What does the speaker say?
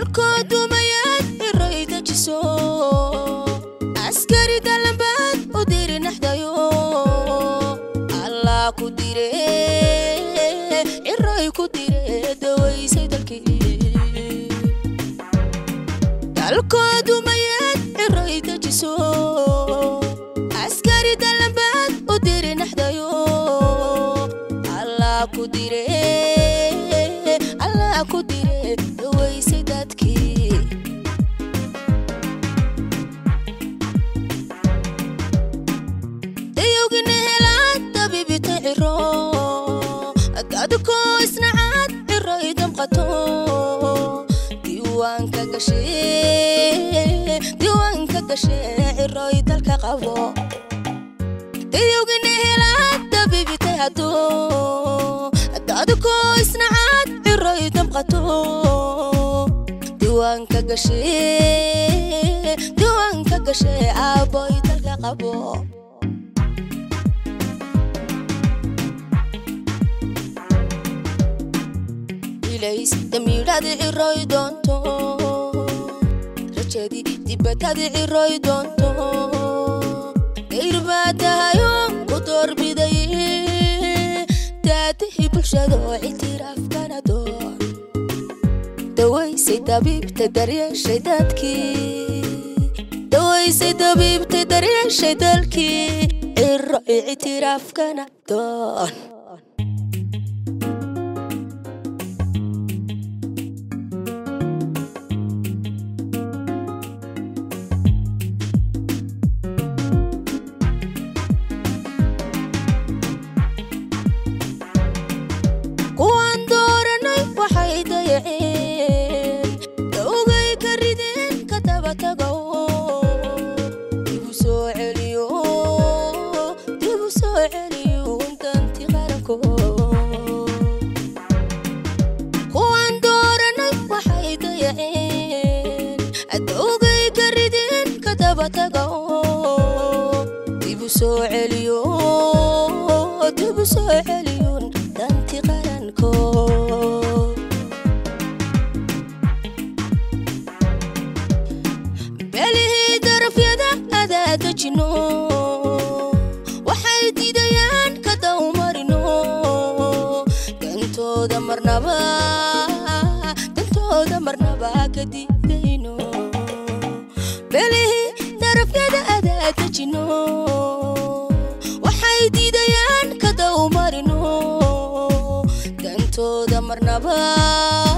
dalkoodu mayaad irayda jiso askari dalanbaad u diri naxdayo allah ku dire iray ku dire dawaysay dalkii dalkoodu mayaad irayda jiso askari dalanbaad u diri naxdayo allah ku dire dawaysay dadkii dayowgina helaad dabibita ciro dadkoo isnacaad ciro idamqato diiwaanka gashee ciro dalka qabo dayowgina helaad dabibita hado dadkoo isnacaad ciro idamqato diiwaanka gashee aaboy dalka qabo ilays damiiradi ciroy doonto rajadi dibadadi ciroy doonto irbaadahayo ku doorbiday daadihi bulshado ictiraafkana door dawaysay dabiibta daryeeshay dadkii dawaysay dabiibta daryeeshay dalkii ciro ictiraafkana doon dibu soo celiyun danti qaranko belihii darafyada adaadajino waxay diidayaan ka dawmarino dantooda marnaba ka diidayno belihii darafyada adaadajino waxay diidayaan ka dawmarino dantooda marnaba